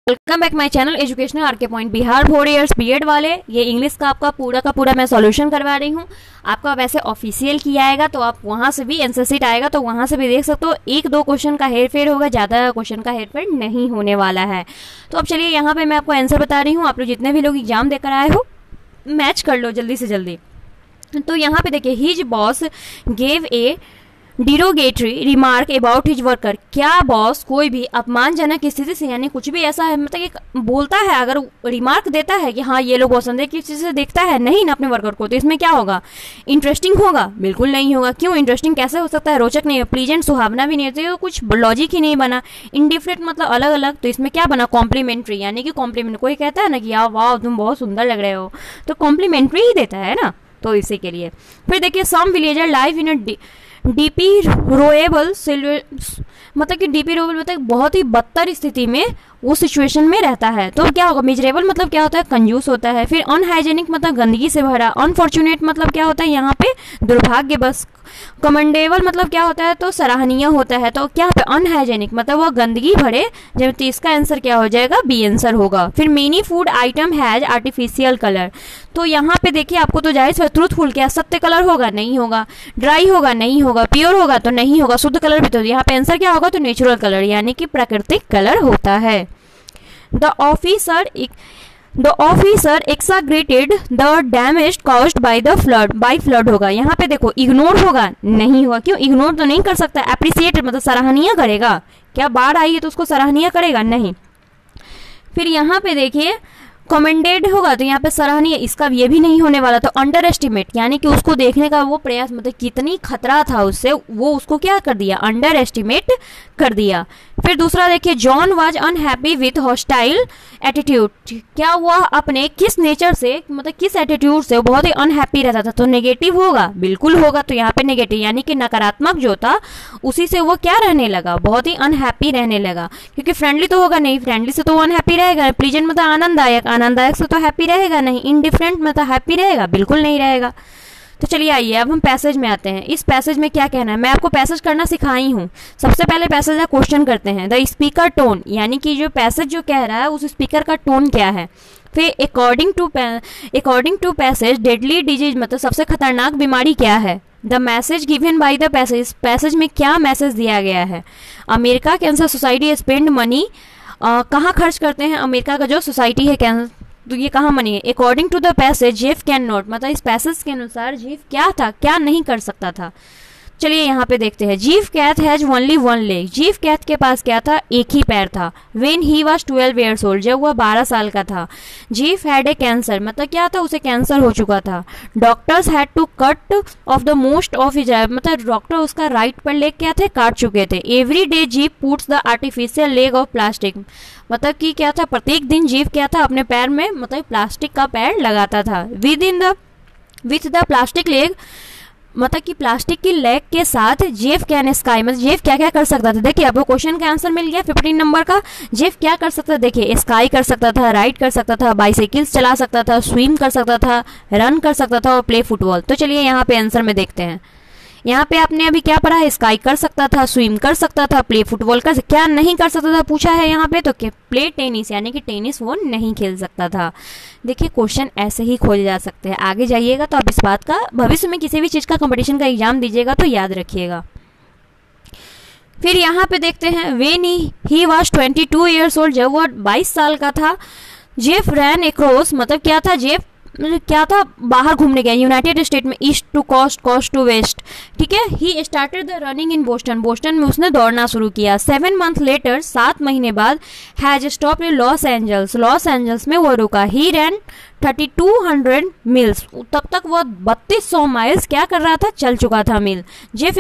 Welcome back my channel educational RK point Bihar 4 years B Ed वाले। ये English का आपका पूरा का पूरा मैं सॉल्यूशन करवा रही हूँ। आपका वैसे ऑफिशियल किया आएगा तो आप वहाँ से भी आंसर शीट आएगा तो वहाँ से भी देख सकते हो। एक दो क्वेश्चन का हेर फेर होगा, ज़्यादा क्वेश्चन का हेर फेर नहीं होने वाला है। तो अब चलिए यहाँ पे मैं आपको आंसर बता रही हूँ। आप लोग जितने भी लोग एग्जाम देकर आए हो मैच कर लो जल्दी से जल्दी। तो यहाँ पे देखिए, his boss gave a derogatory remark about his worker. क्या बॉस कोई भी अपमानजनक स्थिति से, यानी कुछ भी ऐसा है मतलब कि बोलता है, अगर रिमार्क देता है कि हाँ ये लोग बहुत संदेह किस चीज़ से देखता है नहीं ना अपने वर्कर को, तो इसमें क्या होगा? इंटरेस्टिंग होगा? बिल्कुल नहीं होगा। क्यों? इंटरेस्टिंग कैसे हो सकता है? रोचक नहीं है, प्लीजेंट सुहावना भी नहीं होती, तो कुछ लॉजिक ही नहीं बना। इंडिफरेंट मतलब अलग अलग, तो इसमें क्या बना? कॉम्प्लीमेंट्री, यानी कि कॉम्प्लीमेंट। कोई कहता है ना कि यार वाह तुम बहुत सुंदर लग रहे हो, तो कॉम्प्लीमेंट्री ही देता है ना, तो इसी के लिए। फिर देखिए, some villager live in deplorable, मतलब कि डीपी रोएबल मतलब बहुत ही बदतर स्थिति में वो सिचुएशन में रहता है। तो क्या होगा? मिजरेबल मतलब क्या होता है? कंजूस होता है। फिर अनहाइजेनिक मतलब गंदगी से भरा। अनफॉर्चुनेट मतलब क्या होता है? यहाँ पे दुर्भाग्य बस। कमेंडेबल मतलब क्या होता है? तो सराहनीय होता है। तो क्या पे अनहाइजेनिक मतलब वो गंदगी भरे, जब तो इसका आंसर क्या हो जाएगा? बी आंसर होगा। फिर many food item has artificial colour. तो यहाँ पे देखिए, आपको तो जाहिर है ट्रूथफुल, क्या सत्य कलर होगा? नहीं होगा। ड्राई होगा? नहीं होगा। प्योर होगा? तो नहीं होगा। शुद्ध कलर भी, तो यहाँ पे आंसर क्या होगा? तो नेचुरल कलर, यानी कि प्राकृतिक कलर होता है। The officer exaggerated the damage caused by the flood होगा। यहाँ पे देखो, इग्नोर होगा? नहीं होगा। क्यों? इग्नोर तो नहीं कर सकता। एप्रिसिएट मतलब सराहनीय करेगा। क्या बाढ़ आई है तो उसको सराहनीय करेगा? नहीं। फिर यहाँ पे देखिए, कमेंडेड होगा तो यहाँ पे सराहनीय, इसका ये भी नहीं होने वाला। तो अंडर एस्टिमेट, यानी कि उसको देखने का वो प्रयास, मतलब कितनी खतरा था उससे, वो उसको क्या कर दिया? अंडर एस्टिमेट कर दिया। फिर दूसरा देखिए, John was unhappy with hostile attitude. क्या हुआ? अपने किस नेचर से, मतलब किस एटीट्यूड से वो बहुत ही अनहैप्पी रहता था। तो नेगेटिव होगा? बिल्कुल होगा। तो यहाँ पे नेगेटिव, यानी कि नकारात्मक जो था उसी से वो क्या रहने लगा? बहुत ही अनहैप्पी रहने लगा। क्योंकि फ्रेंडली तो होगा नहीं, फ्रेंडली से तो वो अनहैप्पी रहेगा। प्लीजेंट मतलब आनंददायक, आनंददायक से तो हैप्पी रहेगा नहीं। इंडिफरेंट मतलब हैप्पी रहेगा? बिल्कुल नहीं रहेगा। तो चलिए आइए अब हम पैसेज में आते हैं। इस पैसेज में क्या कहना है? मैं आपको पैसेज करना सिखाई हूँ। सबसे पहले पैसेज का क्वेश्चन करते हैं। द स्पीकर टोन, यानी कि जो पैसेज जो कह रहा है उस स्पीकर का टोन क्या है। फिर according to passage deadly disease मतलब सबसे खतरनाक बीमारी क्या है। The message given by the passage में क्या मैसेज दिया गया है। America cancer society spend money, कहाँ खर्च करते हैं अमेरिका का जो सोसाइटी है कैंसर, तो ये कहाँ मनी है। According to the passage Jeff can not, मतलब इस पैसेज के अनुसार जेफ क्या था, क्या नहीं कर सकता था। चलिए यहाँ पे देखते हैं। Jeff Keith has only one leg. Jeff Keith के पास क्या था? एक ही पैर था। When he was 12 years old, जब वह 12 साल का था। जीफ हैड ए कैंसर, मतलब क्या था? उसे कैंसर हो चुका था। Doctors had to cut off the most of his, मतलब डॉक्टर उसका राइट पर लेग क्या थे? काट चुके थे। Every day Jeff puts the artificial leg of plastic, मतलब कि क्या था? प्रत्येक दिन जीफ क्या था? अपने पैर में मतलब प्लास्टिक का पैर लगाता था। विथ द प्लास्टिक लेग, मतलब कि प्लास्टिक की लेग के साथ जेफ कैन स्काई, मतलब जेफ क्या क्या कर सकता था। देखिए आपको क्वेश्चन का आंसर मिल गया 15 नंबर का। जेफ क्या कर सकता था? देखिए, स्काई कर सकता था, राइड कर सकता था, बाइसाइकिल्स चला सकता था, स्विम कर सकता था, रन कर सकता था और प्ले फुटबॉल। तो चलिए यहाँ पे आंसर में देखते हैं। यहाँ पे आपने अभी क्या पढ़ा है? स्काई कर सकता था, स्विम कर सकता था, प्ले फुटबॉल कर सकता, क्या नहीं कर सकता था पूछा है यहाँ पे, तो प्ले टेनिस, यानी कि टेनिस वो नहीं खेल सकता था। देखिए क्वेश्चन ऐसे ही खोजे जा सकते हैं। आगे जाइएगा तो आप इस बात का भविष्य में किसी भी चीज़ का कंपटीशन का एग्जाम दीजिएगा तो याद रखिएगा। फिर यहाँ पे देखते हैं, when he was 22 years old, जब वो 22 साल का था। जेफ रैन एक्रॉस, मतलब क्या था? जेफ क्या था? बाहर घूमने गया यूनाइटेड स्टेट में, east to coast, coast to west, ठीक है। He started the running in Boston, Boston में उसने दौड़ना शुरू किया। 7 months लेटर, 7 महीने बाद, has stop in Los Angeles, Los Angeles में वो रुका। ही रैन 3200 मील्स, तब तक वो 3200 माइल्स क्या कर रहा था? चल चुका था मील। Jeff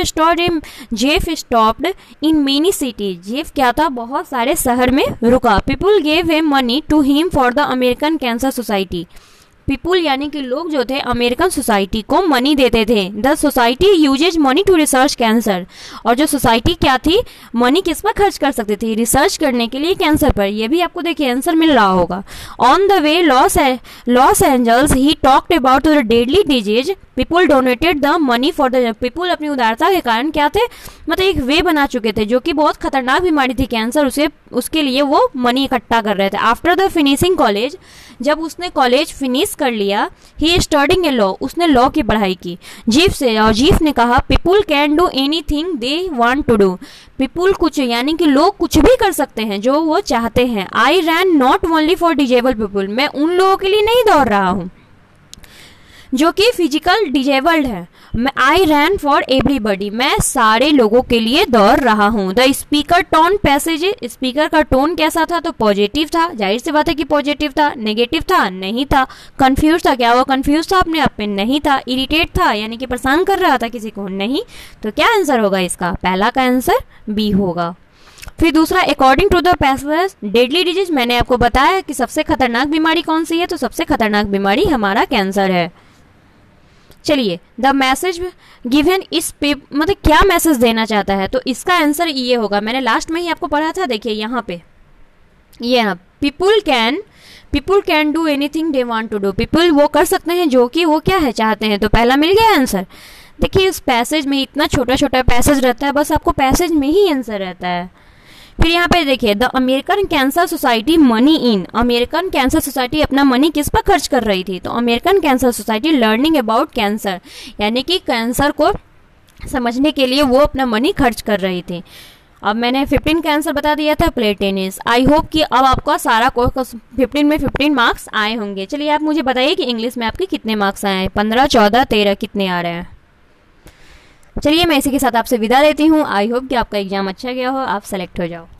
stopped in many city, Jeff क्या था? बहुत सारे शहर में रुका। People gave him money to him for the American cancer society, people यानी कि लोग जो थे अमेरिकन सोसाइटी को मनी देते थे। The society uses money to research cancer, और जो सोसाइटी क्या थी? मनी किस पर खर्च कर सकती थी? रिसर्च करने के लिए कैंसर पर। ये भी आपको देखिए आंसर मिल रहा होगा। On the way Los Angeles he talked about the deadly disease people donated the money for the, people अपनी उदारता के कारण क्या थे, मतलब एक वे बना चुके थे जो कि बहुत खतरनाक बीमारी थी कैंसर, उसके लिए वो मनी इकट्ठा कर रहे थे। आफ्टर द फिनिशिंग कॉलेज, जब उसने कॉलेज फिनिश कर लिया, ही स्टडिंग ए लॉ, उसने लॉ की पढ़ाई की। जीफ ने कहा people can do anything they want to do, people कुछ यानी कि लोग कुछ भी कर सकते हैं जो वो चाहते हैं। I ran not only for disabled people, मैं उन लोगों के लिए नहीं दौड़ रहा हूँ जो कि फिजिकल डिजेबल्ड है, मैं आई रैन फॉर एवरीबडी, मैं सारे लोगों के लिए दौड़ रहा हूँ। The speaker tone passage, speaker का टोन कैसा था, तो पॉजिटिव था, जाहिर सी बात है कि पॉजिटिव था। नेगेटिव था, नहीं था। कंफ्यूज था, क्या वो कंफ्यूज था अपने आप में, नहीं था। इरिटेट था, यानी कि परेशान कर रहा था किसी को, नहीं। तो क्या आंसर होगा इसका, पहला का आंसर बी होगा। फिर दूसरा, according to the passage deadly disease, मैंने आपको बताया कि सबसे खतरनाक बीमारी कौन सी है, तो सबसे खतरनाक बीमारी हमारा कैंसर है। चलिए, द मैसेज गिवन इस पे, मतलब क्या मैसेज देना चाहता है, तो इसका आंसर ये होगा, मैंने लास्ट में ही आपको पढ़ा था, देखिए यहाँ पे ये ना, people can do anything they want to do, people वो कर सकते हैं जो कि वो क्या है, चाहते हैं। तो पहला मिल गया आंसर। देखिए इस पैसेज में इतना छोटा छोटा पैसेज रहता है, बस आपको पैसेज में ही आंसर रहता है। फिर यहाँ पे देखिए, the American cancer society money in, American cancer society अपना मनी किस पर खर्च कर रही थी, तो American cancer society learning about cancer, यानी कि कैंसर को समझने के लिए वो अपना मनी खर्च कर रही थी। अब मैंने 15 का आंसर बता दिया था, प्ले टेनिस। आई होप कि अब आपका सारा कोर्स 15 में 15 मार्क्स आए होंगे। चलिए आप मुझे बताइए कि इंग्लिश में आपके कितने मार्क्स आए हैं, 15, 14, 13 कितने आ रहे हैं। चलिए मैं इसी के साथ आपसे विदा लेती हूँ। आई होप कि आपका एग्जाम अच्छा गया हो, आप सेलेक्ट हो जाओ।